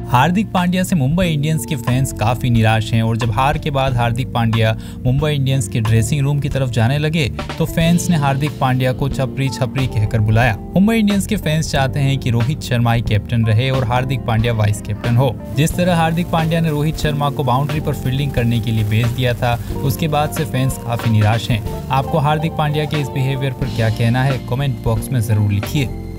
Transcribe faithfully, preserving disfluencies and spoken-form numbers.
हार्दिक पांड्या से मुंबई इंडियंस के फैंस काफी निराश हैं और जब हार के बाद हार्दिक पांड्या मुंबई इंडियंस के ड्रेसिंग रूम की तरफ जाने लगे तो फैंस ने हार्दिक पांड्या को छपरी छपरी कहकर बुलाया। मुंबई इंडियंस के फैंस चाहते हैं कि रोहित शर्मा ही कैप्टन रहे और हार्दिक पांड्या वाइस कैप्टन हो। जिस तरह हार्दिक पांड्या ने रोहित शर्मा को बाउंड्री पर फील्डिंग करने के लिए भेज दिया था, उसके बाद से फैंस काफी निराश हैं। आपको हार्दिक पांड्या के इस बिहेवियर पर क्या कहना है, कमेंट बॉक्स में जरूर लिखिए।